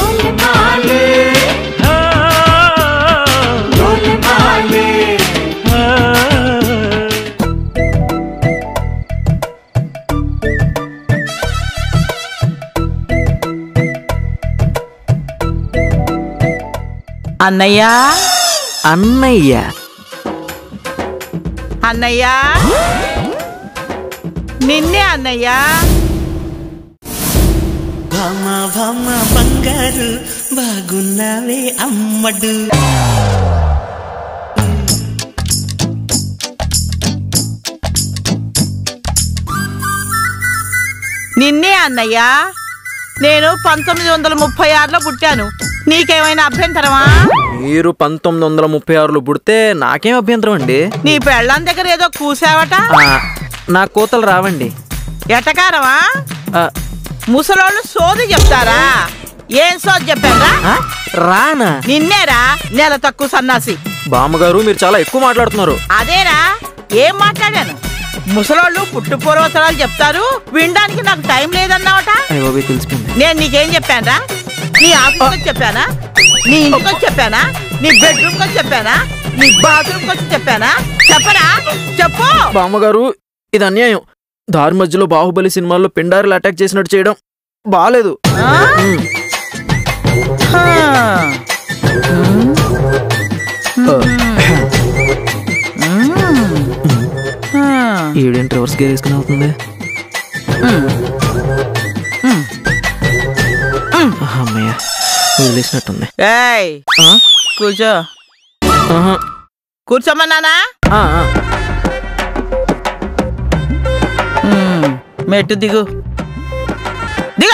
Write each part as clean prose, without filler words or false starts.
అన్నయ్య అన్నయ్య అన్నయ్య నిన్నే అన్నయ్య. భామ భామ బంగారు బాగున్నావే అమ్మడు. నిన్నే అన్నయ్య. నేను 1936లో పుట్టాను. నీకేమైనా అభ్యంతరమా? మీరు 1936లో పుడితే నాకేం అభ్యంతరం అండి? నీ పెళ్ళాం దగ్గర ఏదో కూసావట. నా కోతలు రావండి. ఎటకారమా? ముసలోళ్ళు సోది చెప్తారా? ఏం సోది చెప్పారా? రానా? నిన్నేరా నెల తక్కువ సన్నాసి. బామ్మగారు మీరు చాలా ఎక్కువ మాట్లాడుతున్నారు. అదేరా ఏం మాట్లాడాను? ముసలోళ్ళు పుట్టు పూర్వతరాలు చెప్తారు, వినడానికి నాకు టైం లేదన్నావట. నేను నీకేం చెప్పానరా? నీ ఆఫీస్కి చెప్పానా? నీ ఇంటికి చెప్పానా? నీ బెడ్రూమ్ కి చెప్పానా? నీ బాత్రూమ్ కి చెప్పానా? చెప్పరా? చెప్పు. బామ్మగారు ఇది అన్యాయం. దారి మధ్యలో బాహుబలి సినిమాల్లో పిండారులు అటాక్ చేసినట్టు చేయడం బాలేదు. ఈడేంటి రివర్స్ గేర్ వేసుకుని అవుతుంది? అమ్మయ్య వదిలేసినట్టుంది. కూర్చో. కూర్చోమన్నానా? మెట్టు దిగు. దిగా.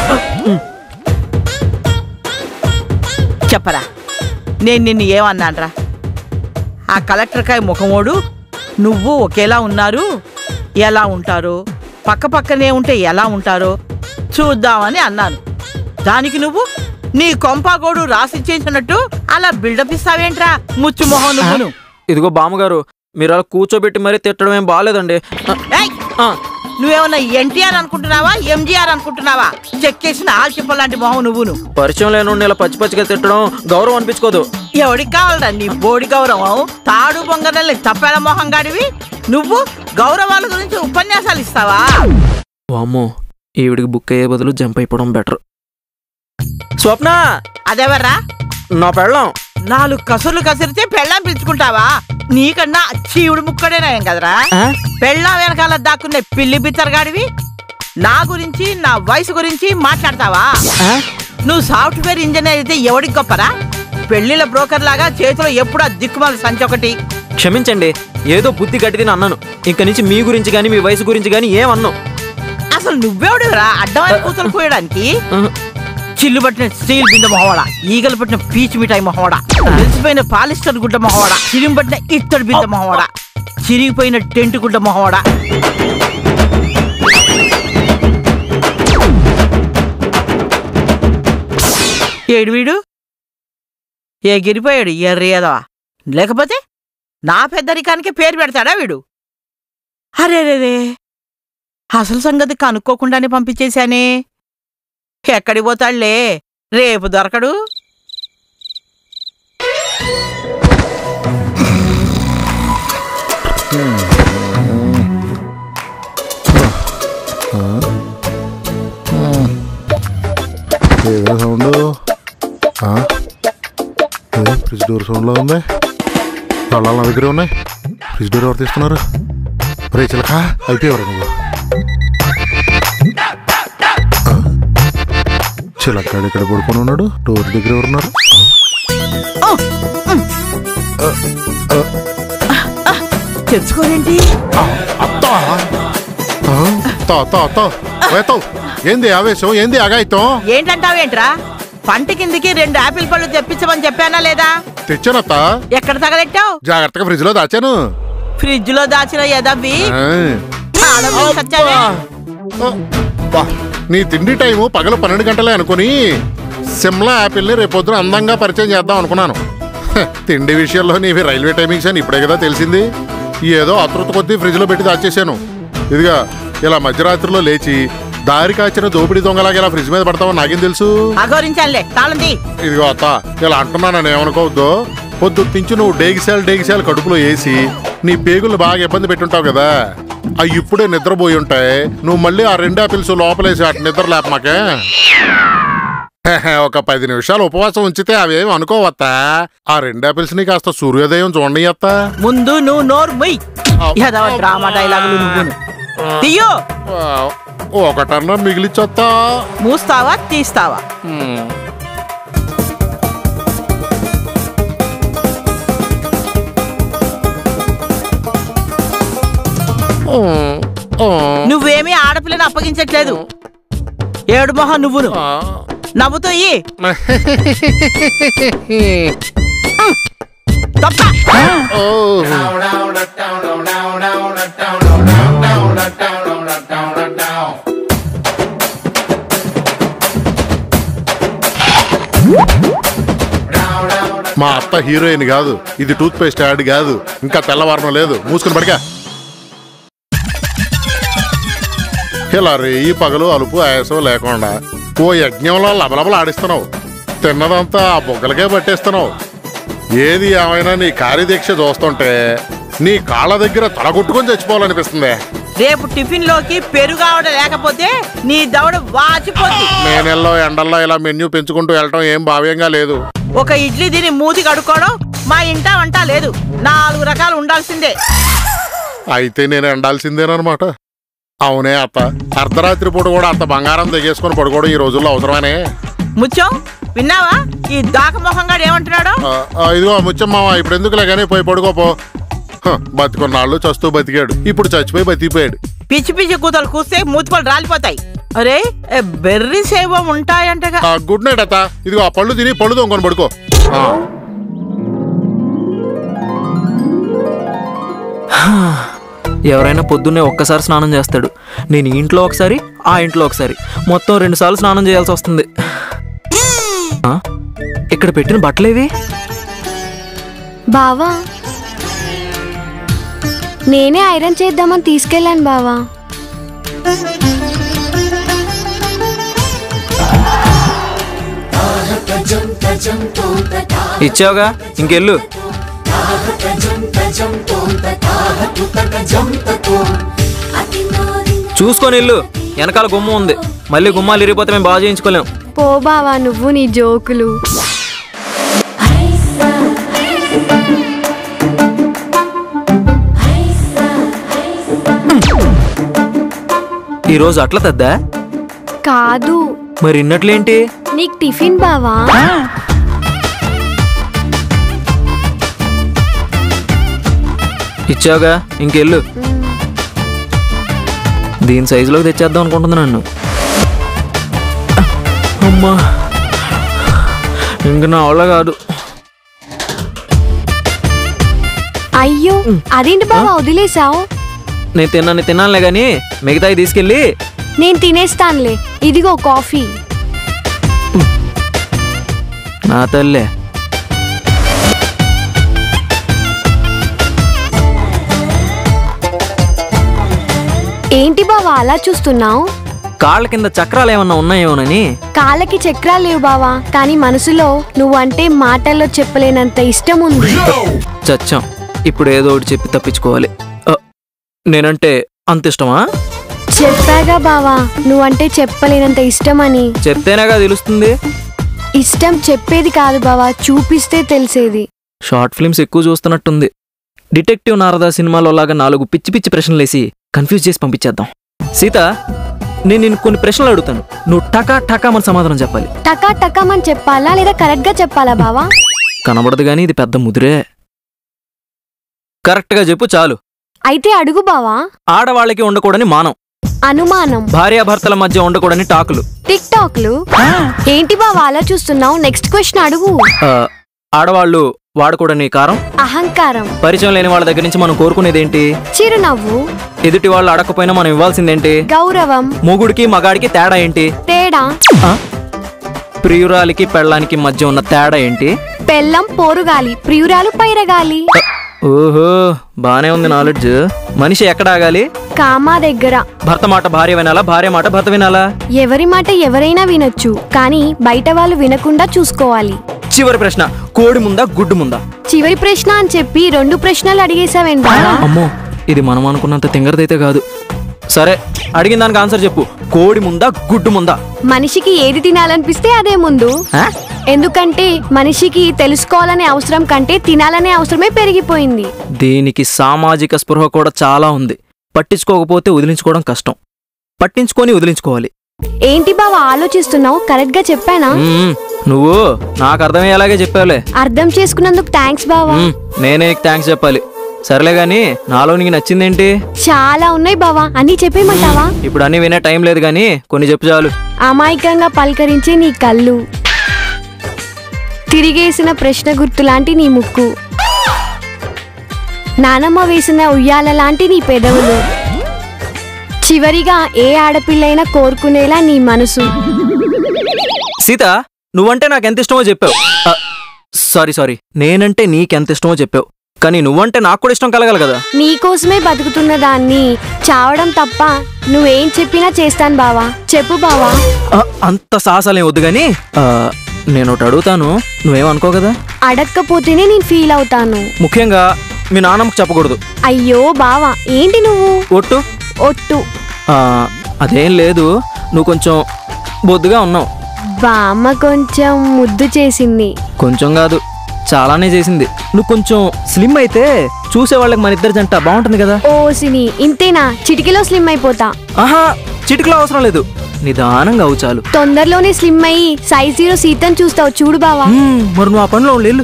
చెప్పరా, నేను నిన్ను ఏమన్నానరా? ఆ కలెక్టర్కాయ ముఖమోడు నువ్వు ఒకేలా ఉన్నారు, ఎలా ఉంటారో పక్క పక్కనే ఉంటే ఎలా ఉంటారో చూద్దామని అన్నాను. దానికి నువ్వు నీ కొంపాగోడు రాసిచ్చేసినట్టు అలా బిల్డప్ ఇస్తావేంట్రా ముచ్చు మొహం నువ్వును. ఇదిగో బామ్మగారు మీరు అలా కూర్చోబెట్టి మరీ తిట్టడం ఏం బాగాలేదండి. నువ్వేమన్నా ఎన్టీఆర్ అనుకుంటున్నావా, ఎంజీఆర్ అనుకుంటున్నావా? చెక్కేసిన ఆల్చిప్ప లాంటి మొహం నువ్వును. పరిచయం లేని ఇలా పచ్చి పచ్చిగా తిట్టడం గౌరవం అనిపించుకోదు. ఎవడికి కావాలరా నీ బోడి గౌరవం? తాడు బొంగరల్ని తప్పేల మొహం గాడివి నువ్వు. గౌరవాల గురించి ఉపన్యాసాలు ఇస్తావా? వామ్మో, ఈవిడికి బుక్ అయ్యే బదులు జంప్ అయిపోవడం బెటర్. స్వప్న. అదెవర్రా? నా పెళ్ళం. 4 కసుర్లు కసిరితే పెళ్ళాం పిలుచుకుంటావా? నీకన్నా చీవుడు ముక్కడేనాయం కదరా. పెళ్ళాం వెనకాల దాక్కునే పిల్లి బిత్తరగాడివి నా గురించి నా వయసు గురించి మాట్లాడతావా? నువ్వు సాఫ్ట్వేర్ ఇంజనీర్ అయితే ఎవడికి గొప్పరా? పెళ్లిళ్ళ బ్రోకర్ లాగా చేతిలో ఎప్పుడూ దిక్కుమాల సంచి ఒకటి. క్షమించండి, ఏదో బుద్ధి గట్టిది అన్నాను. ఇంక నుంచి మీ గురించి గాని మీ వయసు గురించి గాని ఏమన్నావు? అసలు నువ్వెవడురా అడ్డమైన కూతురు పోయడానికి? చిల్లు పట్టిన స్టీల్ బిందె మొహవాడ, ఈగలు పట్టిన పీచు మిఠాయి మొహవాడ, వెలిసిపోయిన పాలిస్టర్ గుడ్డ మొహవాడ, చిరిగి పట్టిన ఇత్తడి బిందె మొహవాడ, చిరిగిపోయిన టెంట్ గుడ్డ మొహవాడ. ఏడు వీడు ఎగిరిపోయాడు ఎర్రేదవా. లేకపోతే నా పెద్దరికానికి పేరు పెడతాడా వీడు? అరే రే, అసలు సంగతి కనుక్కోకుండానే పంపించేశానే. ఎక్కడికి పోతాడులే, రేపు దొరకడు. సౌండ్ ఫ్రిడ్జ్ డోర్ సౌండ్లో ఉంది. తాళాలు నా దగ్గరే ఉన్నాయి. ఫ్రిడ్జ్ డోర్ ఎవరు తీస్తున్నారు? రే చిలక అయిపోయేవారు నువ్వు. చిలక్కాడు ఇక్కడ పడుకొని ఉన్నాడు. డోర్ దగ్గర ఎవరున్నారు? తెచ్చుకోరేంటి? ఏంది ఆవేశం? ఏంది అగాయితం? ఏంటంటావేంట్రా? పంట కిందికి 2 ఆపిల్ పళ్ళు తెప్పించమని చెప్పానా లేదా? తెచ్చానత్త. ఎక్కడ తగలెట్టావు? జాగ్రత్తగా ఫ్రిడ్జ్ లో దాచాను. ఫ్రిడ్జ్ లో దాచిన ఎదవ్వి నీ తిండి టైము పగలు 12 గంటలే అనుకుని సిమ్లా యాపిల్ని రేపొద్దున అందంగా పరిచయం చేద్దాం అనుకున్నాను. తిండి విషయంలో నీవి రైల్వే టైమింగ్స్ అని ఇప్పుడే కదా తెలిసింది. ఏదో అతృత కొద్దీ ఫ్రిడ్జ్ లో పెట్టి దాచేసాను. ఇదిగా ఇలా మధ్యరాత్రిలో లేచి దారి కాచిన దోపిడీ దొంగలాగా ఇలా ఫ్రిడ్జ్ మీద పడతావో నాకేం తెలుసు. అగౌరించాలే తాళంది. ఇదిగో అత్త, ఇలా అంటున్నానని ఏమనుకోవద్దు. పొద్దున్నుంచి నువ్వు డేగిసాలు కడుపులో వేసి నీ పేగులు బాగా ఇబ్బంది పెట్టుంటావు కదా, అవి ఇప్పుడే నిద్రపోయి ఉంటాయి. నువ్వు మళ్ళీ ఆ 2 ఆపిల్స్ లోపలేసి అటు నిద్ర లేపమాకే. ఒక 10 నిమిషాలు ఉపవాసం ఉంచితే అవేమి అనుకోవత్తా. ఆ 2 ఆపిల్స్ ని కాస్త సూర్యోదయం చూడండి అత్త. ముందు నువ్వు నోరు మొయ్. డ్రామా డైలాగులు నువ్వు తీయో. ఒకటన్నా మిగిలిచ్చొత్తా. మూస్తావా తీస్తావా? నువ్వేమీ ఆడపిల్లని అప్పగించట్లేదు. ఏడు మొహం నువ్వును నవ్వుతూ మా అత్త హీరోయిన్ కాదు, ఇది టూత్ పేస్ట్ యాడ్ కాదు. ఇంకా తెల్లవారడం లేదు, మూసుకుని పడిగా. ఇలా రేయి పగలు అలుపు ఆయాసం లేకుండా ఓ యజ్ఞంలో లబలబలు ఆడిస్తున్నావు. తిన్నదంతా ఆ బొగ్గలకే పట్టేస్తున్నావు. ఏది ఏమైనా నీ కార్యదీక్ష చూస్తుంటే నీ కాళ్ళ దగ్గర తలగొట్టుకొని చచ్చిపోవాలనిపిస్తుంది. రేపు టిఫిన్ లోకి పెరుగావడ లేకపోతే నీ దవడ వాచిపోద్ది. నేనెల్లో ఎండల్లో ఇలా మెన్యూ పెంచుకుంటూ వెళ్ళటం ఏం భావ్యంగా లేదు. ఒక ఇడ్లీ తిని మూతి కడుక్కోవడం మా ఇంట వంట లేదు. 4 రకాలు ఉండాల్సిందే. అయితే నేను ఎండాల్సిందేనమాట. అవునే అత్త, అర్ధరాత్రి పూట కూడా అంత బంగారం తెగేసుకొని పడుకోవడం ఈ రోజుల్లో అవసరమనే. ముత్యం విన్నావా? ఈ దాక మొహంగాడు ఏమంటున్నాడు? ఇదిగో ముత్యం మామ, ఇప్పుడు ఎందుకులే కానీ పోయి పడుకోపో. బతికున్నాళ్ళు చస్తూ బతికాడు, ఇప్పుడు చచ్చిపోయి బతికిపోయాడు. పిచ్చి పిచ్చి కూతలు కూస్తే మూతిపళ్ళు రాలిపోతాయి. అరే బెర్రీ సేవ ఉంటాయంటగా. గుడ్ నైట్ అత్త. ఇదిగో ఆ పళ్ళు తిని పళ్ళు దొంగని పడుకో. ఎవరైనా పొద్దున్నే ఒక్కసారి స్నానం చేస్తాడు. నేను ఈ ఇంట్లో ఒకసారి, ఆ ఇంట్లో ఒకసారి, మొత్తం 2 సార్లు స్నానం చేయాల్సి వస్తుంది. ఇక్కడ పెట్టిన బట్టలేవి? బావా, నేనే ఐరన్ చేద్దామని తీసుకెళ్ళాను బావా. ఇచ్చావుగా, ఇంకెళ్ళు. చూసుకొని ఇల్లు, వెనకాల గుమ్మ ఉంది. మళ్ళీ గుమ్మాలు ఇరిగిపోతే మేము బాగా చేయించుకోలేం. పో బావా, నువ్వు నీ జోకులు. ఈరోజు అట్లా తద్దా? కాదు. మరి ఇన్నట్లేంటి? నీకు టిఫిన్ బావా. ఇచ్చావుగా, ఇంకెళ్ళు. దీని సైజులోకి తెచ్చేద్దాం అనుకుంటుంది నన్ను. అమ్మా, ఇంక నా వల్ల కాదు. అయ్యో, అదేంటి బావా వదిలేసావు? నేను తిన్నానులే గాని మిగతాయి తీసుకెళ్ళి. నేను తినేస్తానులే. ఇదిగో కాఫీ. నా తల్లే. ఏంటి బావా అలా చూస్తున్నావు? కాళ్ళ కింద చక్రాలు ఏమన్నా ఉన్నాయేమోనని. కాళ్ళకి చక్రాలు లేవు బావా, కానీ మనసులో నువ్వంటే మాటల్లో చెప్పలేనంత ఇష్టం ఉంది. చచ్చాం, ఇప్పుడు ఏదో ఒకటి చెప్పి తప్పించుకోవాలి. నేనంటే అంత ఇష్టమా? చెప్పాగా బావా, నువ్వంటే చెప్పలేనంత ఇష్టమని. చెప్తేనేగా తెలుస్తుంది. ఇష్టం చెప్పేది కాదు బావా, చూపిస్తే తెలిసేది. షార్ట్ ఫిల్మ్స్ ఎక్కువ చూస్తున్నట్టుంది. డిటెక్టివ్ నారదా సినిమాలో లాగా 4 పిచ్చి పిచ్చి ప్రశ్నలేసి కన్ఫ్యూజ్ చేసి పంపించేద్దాం. సీత, నేను నిన్ను కొన్ని ప్రశ్నలు అడుగుతాను, నువ్వు టకా టకా మన సమాధానం చెప్పాలి. టకా టకామని చెప్పాలా లేదా కరెక్ట్ గా చెప్పాలా బావా? కనబడదు గానీ ఇది పెద్ద ముదిరే. కరెక్ట్ గా చెప్పు చాలు. అయితే అడుగు బావా. ఆడవాళ్ళకి ఉండకూడని మానం, అనుమానం, భార్యాభర్తల మధ్య ఉండకూడని టాకులు, టిక్ టాక్లు. ఏంటి బావా అలా చూస్తున్నావు? నెక్స్ట్ క్వశ్చన్ అడుగు. ఆడవాళ్ళు వాడకూడని కారం, అహంకారం, పరిచయం లేని వాళ్ళ దగ్గర నుంచి మనం కోరుకునేదేంటి? చిరునవ్వు, ఎదుటి వాళ్ళు అడగకపోయినా మనం ఇవ్వాల్సిందేంటి? గౌరవం. మొగుడికి మగాడికి తేడా ఏంటి? తేడా. ప్రియురాలికి పెళ్ళానికి మధ్య ఉన్న తేడా ఏంటి? పెళ్ళం పోరుగాలి, ప్రియురాలు పైరగాలి. ఓహో బానే ఉంది నాలెడ్జ్. మనిషి ఎక్కడ ఆగాలి? కామా దగ్గర. భర్త మాట భార్య వినాలా, భార్య మాట భర్త వినాలా? ఎవరి మాట ఎవరైనా వినొచ్చు, కానీ బయట వాళ్ళు వినకుండా చూసుకోవాలి. చివరి ప్రశ్న, కోడి ముందా గుడ్డు ముందా? చివరి ప్రశ్న అని చెప్పి 2 ప్రశ్నలు అడిగేశావేంటి బావా? అమ్మో, ఇది మనం అనుకున్నంత తింగరదైతే కాదు. సరే, అడిగిన దానికి ఆన్సర్ చెప్పు. కోడి ముందా గుడ్డు ముందా? మనిషికి ఏది తినాలనిపిస్తే అదే ముందు. ఎందుకంటే మనిషికి తెలుసుకోవాలనే అవసరం కంటే తినాలనే అవసరమే పెరిగిపోయింది. దీనికి సామాజిక స్పృహ కూడా చాలా ఉంది. పట్టించుకోకపోతే వదిలించుకోవడం కష్టం, పట్టించుకొని వదిలించుకోవాలి. ఏంటి బావా ఆలోచిస్తున్నావు? కరెక్ట్ గా చెప్పానా? నువ్వు నాకు అర్థమయ్యేలాగే చెప్పావులే. అర్థం చేసుకున్నందుకు థ్యాంక్స్ బావా. నేనే నీకు థ్యాంక్స్ చెప్పాలి. సర్లే గాని, నాలో నీకు నచ్చిందేంటి? చాలా ఉన్నాయి బావా, అన్ని చెప్పేయమంటావా? ఇప్పుడు అన్ని వినే టైం లేదు గాని కొన్ని చెప్పు చాలు. అమాయకంగా పలకరించే నీ కళ్ళు, తిరిగేసిన ప్రశ్న గుర్తు లాంటి నీ ముక్కు, నానమ్మ వేసిన ఉయ్యాల లాంటి నీ పెదవులు, చివరిగా ఏ ఆడపిల్లైనా కోరుకునేలా నీ మనసు. సీత, నువ్వంటే నాకెంత ఇష్టమో చెప్పావు. సారీ, నేనంటే నీకెంత ఇష్టమో చెప్పావు. కానీ నువ్వంటే నాకు కూడా ఇష్టం కలగాలి కదా. నీకోసమే బతుకుతున్న దాన్ని చావడం తప్ప నువ్వేం చెప్పినా చేస్తాను బావా. చెప్పు బావా. అంత సాహసాలేం వద్దు గాని, నేను ఒకటి అడుగుతాను, నువ్వేమనుకో కదా? అడక్కపోతేనే నేను ఫీల్ అవుతాను. ముఖ్యంగా మీ నాన్నమ్మకు చెప్పకూడదు. అయ్యో బావా, ఏంటి నువ్వు? ఒట్టు. ఒట్టు. అదేం లేదు, నువ్వు కొంచెం బొద్దుగా ఉన్నావు. బామ్మ కొంచెం ముద్దు చేసింది. కొంచెం కాదు, చాలానే చేసింది. నువ్వు కొంచెం స్లిమ్ అయితే చూసేవాళ్ళకి మన ఇద్దరు జంట బాగుంటుంది కదా. ఓసిని, ఇంతేనా? చిటికలో స్లిమ్ అయిపోతా. ఆహా, చిటికలో అవసరం లేదు, నిదానంగా అవు చాలు. తొందరలోనే స్లిమ్ అయ్యి సైజ్ 0 సీతను చూస్తావు చూడు బావా. మరి నువ్వు ఆ పనిలో వెళ్ళు.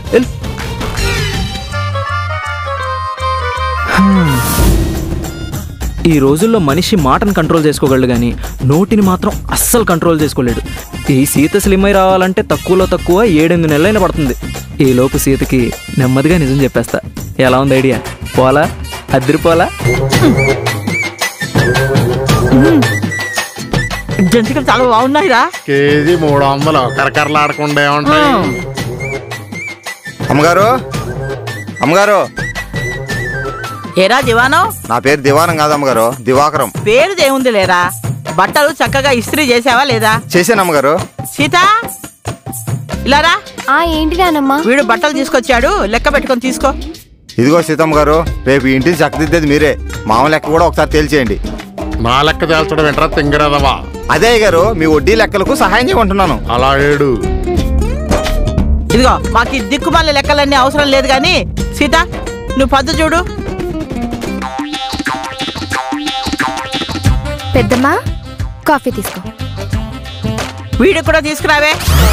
ఈ రోజుల్లో మనిషి మాటను కంట్రోల్ చేసుకోగలడు కానీ నోటిని మాత్రం అస్సలు కంట్రోల్ చేసుకోలేడు. ఈ సీత స్లిమ్ అయి రావాలంటే తక్కువలో తక్కువ 7-8 నెలలైనా పడుతుంది. ఈ లోపు సీతకి నెమ్మదిగా నిజం చెప్పేస్తా. ఎలా ఉంది ఐడియా? పోలా? అద్దరిపోలా? జంతికలు చాలా బాగున్నాయిరా. కేజీ 300 కరకరలాడకుండా ఏమంటాయి? అమ్మగారు, అమ్మగారు. ఏరా దివానం? నా పేరు దివానం కాదు అమ్మగారు, దివాకరం. పేరు దేవుంది లేరా. బట్టలు చక్కగా ఇస్త్రీ చేసావా లేదా? చేశాను అమ్మగారు. సీత, ఇలారా. ఏంటి నానమ్మా? వీడు బట్టలు తీసుకొచ్చాడు, లెక్క పెట్టుకొని తీసుకో. ఇదిగో సీతమ్మ గారు, రేపు ఇంటిని చక్కదిద్దేది మీరే. మామ లెక్క కూడా ఒకసారి తేల్చేయండి. నా లెక్క తేల్చడం ఏంట్రా తింగరదవా? అదే గారు, మీ వడ్డీ లెక్కలకు సహాయం చేయమంటున్నాను. అలా ఏడు. ఇదిగో, మాకు ఈ దిక్కుమాల లెక్కలన్నీ అవసరం లేదు గాని సీత, నువ్వు పద్దు చూడు. పెద్దమ్మా, కాఫీ తీసుకో. వీడు కూడా తీసుకురావే.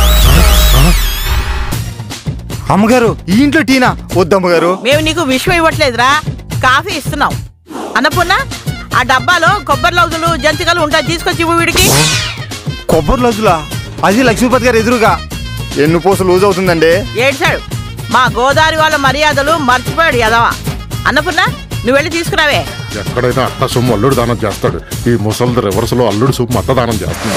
అమ్మగారు, ఈ ఇంట్లో టీనా? వద్దమ్మగారు. మేము నీకు విషయం ఇవ్వట్లేదురా, కాఫీ ఇస్తున్నాం. అన్నపూర్ణ, ఆ డబ్బాలో కొబ్బరి లౌజులు జంతికలు ఉంటాయి, తీసుకొచ్చి ఇవ్వు వీడికి. కొబ్బరి లజ్జులా? అది లక్ష్మీపతి గారు ఎదురుగా. ఎన్ని పూసలు లూజ్ అవుతుందండి? ఏడ్చాడు. మా గోదావరి వాళ్ళ మర్యాదలు మర్చిపోయాడు యదవా. అన్నపూర్ణ, నువ్వు వెళ్ళి తీసుకురావే. ఎక్కడైనా అత్త సొమ్ము అల్లుడు దానం చేస్తాడు, ఈ ముసలిది రివర్స్ లో అల్లుడు సొమ్ము అత్త దానం చేస్తుంది.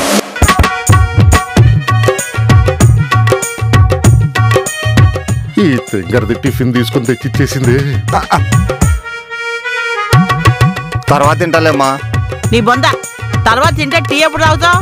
ఈ తింగరది టిఫిన్ తీసుకుని తెచ్చిచ్చేసింది. తర్వాత తింటాలేమ్మా. నీ బొంద, తర్వాత తింటే టీ ఎప్పుడు తాగుతావు?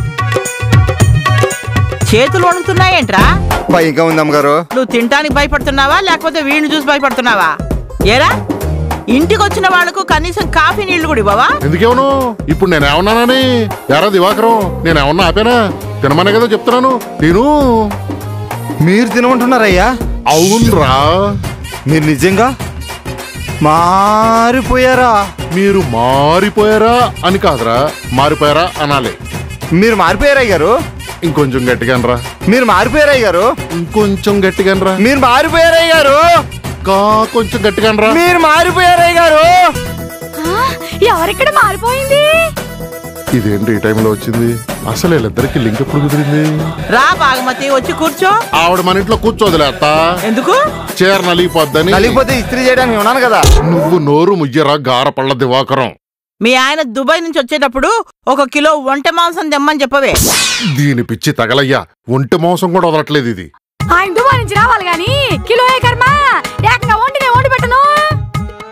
చేతులు వణుకుతున్నాయేంట్రా? ఇంకా ఉంది అమ్మగారు. నువ్వు తినటానికి భయపడుతున్నావా లేకపోతే వీడిని చూసి భయపడుతున్నావా? ఏరా, ఇంటికి వచ్చిన వాళ్లకు కనీసం కాఫీ నీళ్లు కూడా ఇవ్వవా? ఎందుకేమను? ఇప్పుడు నేనేమన్నానని? ఎరా దివాకరం, నేనేమన్నా ఆపేనా? తినమనే కదా చెప్తున్నాను. నేను మీరు తినమంటున్నారయ్యా? అవునరా. మీరు నిజంగా మారిపోయారా? మీరు మారిపోయారా అని కాదురా, మారిపోయారా అనాలి. మీరు మారిపోయారా గారు? ఇంకొంచెం గట్టిగానరా. మీరు మారిపోయారా గారు? ఇంకొంచెం గట్టిగానరా. మీరు మారిపోయారా గారు? కొంచెం గట్టిగానరా. మీరు మారిపోయారా గారు? ఎవరిక్కడ మారిపోయింది? ఇదేంటి ఈ టైంలో వచ్చింది? అసలు వీళ్ళిద్దరికి లింక్ ఎప్పుడు కుదిరింది? రా బాగమతి, వచ్చి కూర్చో. ఆవిడ మన ఇంట్లో కూర్చోదులే అత్త. ఎందుకు? చీర నలిగిపోద్దని. నలిగిపోతే ఇస్త్రీ చేయడానికి ఉన్నాను కదా. నువ్వు నోరు ముయ్యరా గారపళ్ళ దివాకరం. మీ ఆయన దుబాయ్ నుంచి వచ్చేటప్పుడు 1 కిలో ఒంటె మాంసం తెమ్మని చెప్పవే. దీని పిచ్చి తగలయ్యా, ఒంటె మాంసం కూడా వదలట్లేదు ఇది. ఆయన దుబాయ్ నుంచి రావాలి గాని కిలో ఏ కర్మ, ఏకంగా వండి పెట్టను.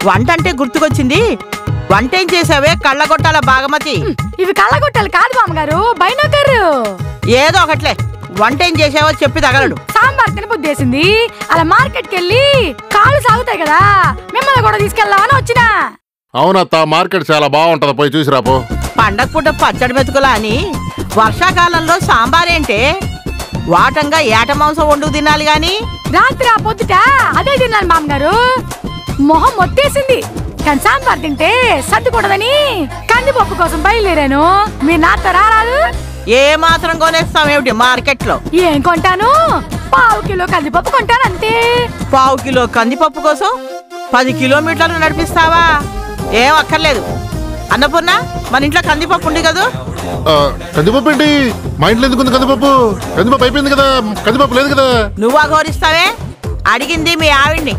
వంట అంటే గుర్తుకొచ్చింది. వంట ఏం చేసావే కళ్ళగొట్టాల బాగమతి? ఇవి కళ్ళగొట్టాలి కాదు బామ్మగారు, బైనోకర్. ఏదో ఒకట్లే, వంట ఏం చేసావో చెప్పి తగలడు. సాంబార్ తినబుద్దేసింది, అలా మార్కెట్కి వెళ్ళి కాళ్ళు సాగుతాయి కదా, మిమ్మల్ని కూడా తీసుకెళ్దామని వచ్చినా. అవునత్త, మార్కెట్ చాలా బాగుంటది, పోయి చూసిరాపో. పండగ పూట పచ్చడి మెతుకులా అని వర్షాకాలంలో సాంబారేంటే? వాటంగా ఏట మాంసం వండుకు తినాలి గాని. రాత్రి ఆ పొద్దుట అదే తిన్నాను మామగారు, మొహం మొత్తేసింది. కానీ సాంబార్ తింటే సర్దుకూడదని కందిపప్పు కోసం బయలుదేరాను. మీరు నాతో రారాదు? ఏ మాత్రం కొనేస్తామేమిటి మార్కెట్ లో? ఏం కొంటాను, పావు కిలో కందిపప్పు కొంటాను అంతే. పావు కిలో కందిపప్పు కోసం 10 కిలోమీటర్లు నడిపిస్తావా? ఏం అక్కర్లేదు. అన్నపూర్ణ, మన ఇంట్లో కందిపప్పు ఉంది కదా? కందిపప్పు ఏంటి? మా ఇంట్లో ఎందుకుంది కందిపప్పు? కందిపప్పు అయిపోయింది కదా, కందిపప్పు లేదు కదా. నువ్వు అఘోరిస్తావే? అడిగింది మీ ఆవిడ్ని.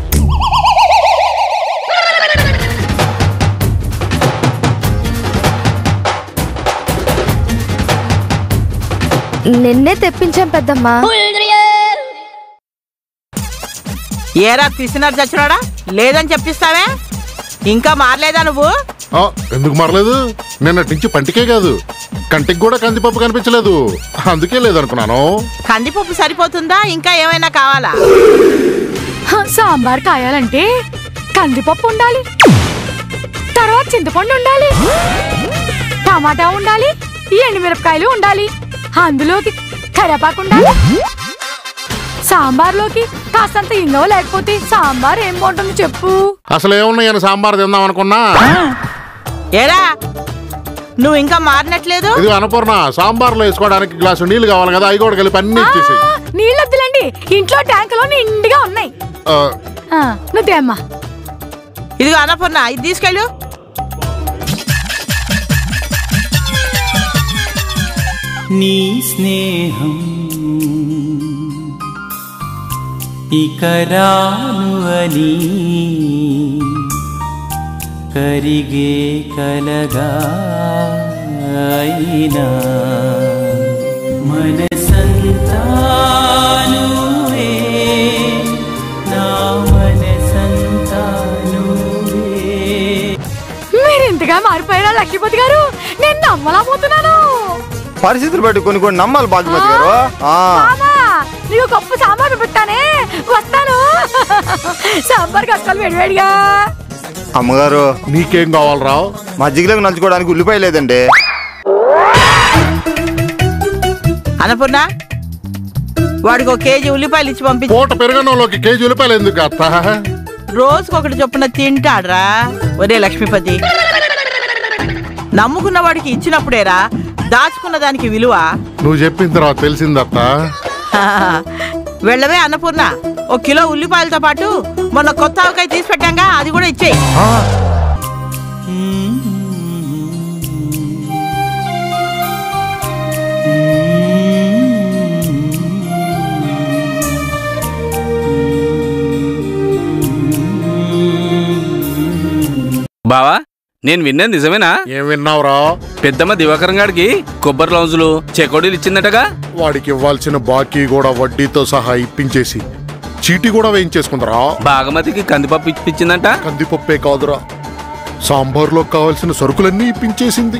నిన్నే తెప్పించాం పెద్దమ్మా. ఏరా పిసినారు చచ్చినాడా? లేదని చెప్పిస్తావే? ఇంకా మారలేదా నువ్వు? ఎందుకు మారలేదు? నిన్నటి నుంచి పంటికే కాదు, కంటికి కూడా కందిపప్పు కనిపించలేదు, అందుకే లేదనుకున్నాను. కందిపప్పు సరిపోతుందా, ఇంకా ఏమైనా కావాలా? సాంబార్ కాయాలంటే కందిపప్పు ఉండాలి, తర్వాత చింతపండు ఉండాలి, టమాటా ఉండాలి, ఎండుమిరపకాయలు ఉండాలి, అందులోకి కరివేపాకు ఉండాలి. సాంబార్లోకి కాస్తంత ఇంగవ లేకపోతే సాంబార్ ఏం బాగుంటుంది చెప్పు? అసలు ఏమున్నాయని సాంబార్ తిందాం అనుకున్నా. ఏరా నువ్వు ఇంకా మారినట్లేదు. ఇది అన్నపూర్ణ, సాంబార్లో వేసుకోవడానికి గ్లాసు నీళ్లు కావాలి కదా, అవి కూడా కలిపి అన్ని ఇచ్చేసి. నీళ్ళొద్దులండి, ఇంట్లో ట్యాంకులో నిండుగా ఉన్నాయి. నువ్వు తేమ్మా. ఇదిగో అన్నపూర్ణ, ఇది తీసుకెళ్ళు. నీ స్నేహం ఇక రాను అని కరిగే కలగా అయినా మనసంతా నువ్వే, నా మనసంతా నువ్వే. మీరు ఇంతగా మారిపోయారా లక్ష్మీపతి గారు? నేను నమ్మలేకపోతున్నాను. పరిస్థితులు బట్టి కొన్ని కొన్ని నమ్మాలి బాధ్యమతి గారు. నీకు గొప్ప సాంబార్ పెట్టానే, వస్తాను. సాంబార్ కష్టాలు వేడివేడిగా. అమ్మగారు, నీకేం కావాలి రావు? మజ్జిగలోకి నంచుకోవడానికి ఉల్లిపాయ లేదండి. అన్నపూర్ణ, వాడికి 1 కేజీ ఉల్లిపాయలు ఇచ్చి పంపించు. పూట పెరగనంలోకి కేజీ ఉల్లిపాయలు ఎందుకు అత్త? రోజుకొకటి చొప్పున తింటాడ్రా. ఒరే లక్ష్మీపతి, నమ్ముకున్న వాడికి ఇచ్చినప్పుడేరా దాచుకున్న దానికి విలువ. నువ్వు చెప్పిన తర్వాత తెలిసిందత్త. వెళ్ళవే అన్నపూర్ణ, 1 కిలో ఉల్లిపాయలతో పాటు మొన్న కొత్త ఆవకాయ తీసి పెట్టాంగా, అది కూడా ఇచ్చేయి. బావా, నేను విన్నది నిజమేనా? ఏం విన్నావురా? పెద్దమ్మ దివాకరం గారికి కొబ్బరి లౌజులు చెకోడీలు ఇచ్చిందటగా. వాడికి ఇవ్వాల్సిన బాకీ కూడా వడ్డీతో సహా ఇప్పించేసి చీటీ కూడా వేయించేసుకుందరా. బాగమతికి కందిపప్పు ఇప్పించిందంట. కందిపప్పే కాదురా, సాంబార్లో కావాల్సిన సరుకులన్నీ ఇప్పించేసింది.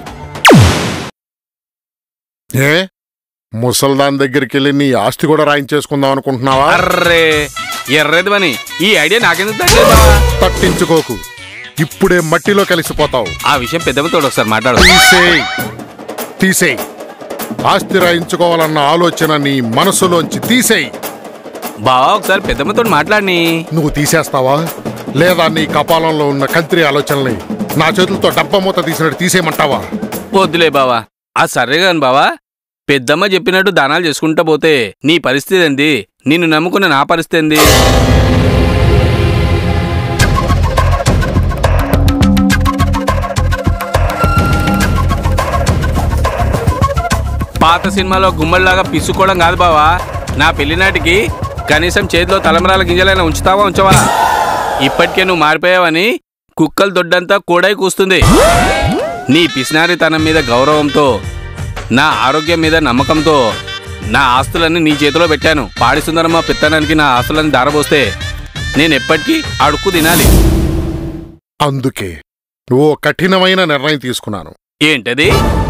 ఏ ముసల్దాన్ దగ్గరికి వెళ్ళి నీ ఆస్తి కూడా రాయించేసుకుందాం అనుకుంటున్నావా? అర్రే ఎర్రేది పని, ఈ ఐడియా నాకెందుకు తగ్గలేదు బావా? తట్టించుకోకు, ఇప్పుడే మట్టిలో కలిసిపోతావు. ఆ విషయం పెద్దమ్మతో ఒకసారి మాట్లాడు. తీసేయ్. ఆస్తి రాయించుకోవాలన్న ఆలోచన నీ మనసులోంచి తీసేయ్. బావా, ఒకసారి పెద్దమ్మతో మాట్లాడిని. నువ్వు తీసేస్తావా, లేదా నీ కపాలంలో ఉన్న కంత్రి ఆలోచనల్ని నా చేతులతో డబ్బా మూత తీసినట్టు తీసేయమంటావా? వద్దులే బావా, ఆ సర్రే కాని బావా, పెద్దమ్మ చెప్పినట్టు దానాలు చేసుకుంటా పోతే నీ పరిస్థితి ఏంది? నిన్ను నమ్ముకున్న నా పరిస్థితి ఏంది? పాత సినిమాలో గుమ్మడిలాగా పిసుకోవడం కాదు బావా, నా పెళ్లినాటికి కనీసం చేతిలో తలంబరాల గింజలైనా ఉంచుతావా ఉంచవా? ఇప్పటికే నువ్వు మారిపోయావని కుక్కలు దొడ్డంతా కోడై కూస్తుంది. నీ పిసినారితనం మీద గౌరవంతో, నా ఆరోగ్యం మీద నమ్మకంతో నా ఆస్తులన్నీ నీ చేతిలో పెట్టాను. పాడి సుందరమ్మ పెత్తనానికి నా ఆస్తులన్నీ దారబోస్తే నేను ఎప్పటికీ అడుక్కు తినాలి. అందుకే ఓ కఠినమైన నిర్ణయం తీసుకున్నాను. ఏంటది?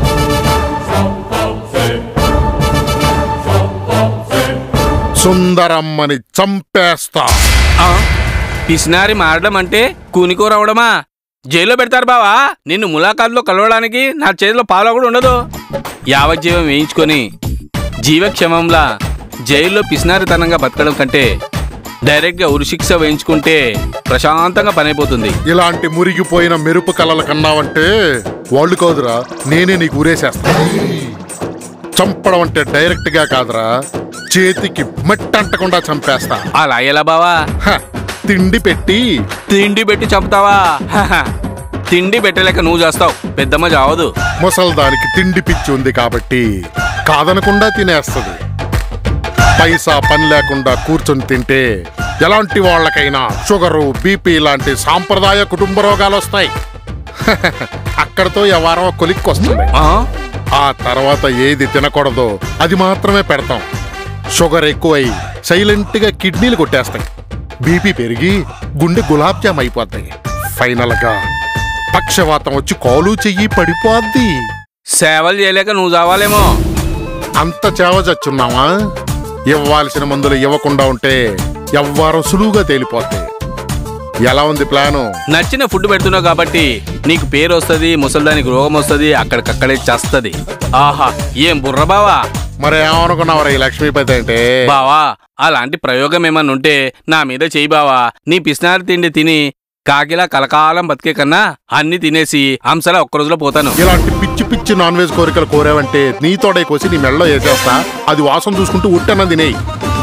సుందరమ్మని చంపేస్తా. పిసినారి మారడం అంటే కూనికూర అవడమా? జైల్లో పెడతారు బావా. నిన్ను ములాఖాత్లో కలవడానికి నా చేతిలో పాలు కూడా ఉండదు. యావజ్జీవం వేయించుకొని జీవక్షేమంలా జైల్లో పిసినారితనంగా బతకడం కంటే డైరెక్ట్గా ఉరిశిక్ష వేయించుకుంటే ప్రశాంతంగా పనైపోతుంది. ఇలాంటి మురిగిపోయిన మెరుపు కళల కన్నావంటే వాళ్ళు కాదురా, నేనే నీకు ఊరేసేస్తా. చంపడం అంటే డైరెక్ట్ గా కాదురా, చేతికి మట్టంటకుండా చంపేస్తా. అలా ఎలా బావా? తిండి పెట్టి చంపుతావా? తిండి పెట్టలేక నువ్వు చేస్తావు, పెద్దమ్మ చావదు. ముసల్దానికి తిండి పిచ్చి ఉంది కాబట్టి కాదనకుండా తినేస్తుంది. పైసా పని లేకుండా కూర్చొని తింటే ఎలాంటి వాళ్ళకైనా షుగరు, బీపీ లాంటి సాంప్రదాయ కుటుంబ రోగాలు వస్తాయి. అక్కడతో ఎవరో కొలిక్కొస్తుంది. ఆ తర్వాత ఏది తినకూడదో అది మాత్రమే పెడతాం. షుగర్ ఎక్కువై సైలెంట్ గా కిడ్నీలు కొట్టేస్తాయి. బీపీ పెరిగి గుండె గులాబ్ జామ్ అయిపోతాయి. ఫైనల్ గా పక్షవాతం వచ్చి కాలు చెయ్యి పడిపోద్ది. సేవలు చేయలేక నువ్వు చావాలేమో. అంత చేవ చచ్చున్నావా? ఇవ్వాల్సిన మందులు ఇవ్వకుండా ఉంటే ఎవ్వరం సులువుగా తేలిపోతాయి. ఎలా ఉంది ప్లాను? నచ్చిన ఫుడ్ పెడుతున్నావు కాబట్టి నీకు పేరు వస్తుంది, ముసల్దానికి రోగం వస్తుంది, అక్కడికక్కడే చేస్తుంది. ఆహా, ఏం బుర్ర బావా. మరి ఏమనుకున్నావరా ఈ లక్ష్మీపతి అంటే? బావా, అలాంటి ప్రయోగం ఏమన్నా ఉంటే నా మీద చెయ్యి బావా. నీ పిసినారి తిండి తిని కాకిలా కలకాలం బతికే కన్నా అన్ని తినేసి అంశలా ఒక్క రోజులో పోతాను. ఇలాంటి పిచ్చి పిచ్చి నాన్ వెజ్ కోరికలు కోరావంటే నీతోడే కోసి నీ మెళ్ళలో వేసేస్తా. అది వాసన చూసుకుంటూ ఉట్టన్న తినేయి.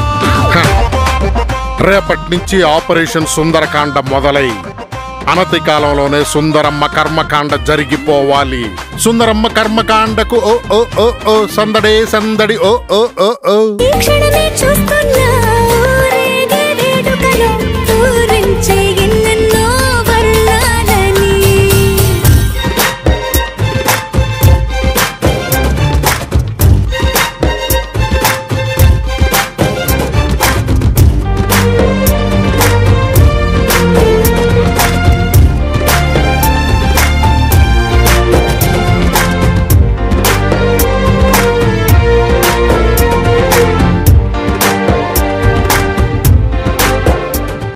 రేపటి నుంచి ఆపరేషన్ సుందరకాండ మొదలై అనతి కాలంలోనే సుందరమ్మ కర్మకాండ జరిగిపోవాలి. సుందరమ్మ కర్మకాండకు ఓ ఓ ఓ ఓ సందడే సందడి ఓ ఓ ఓ ఓ.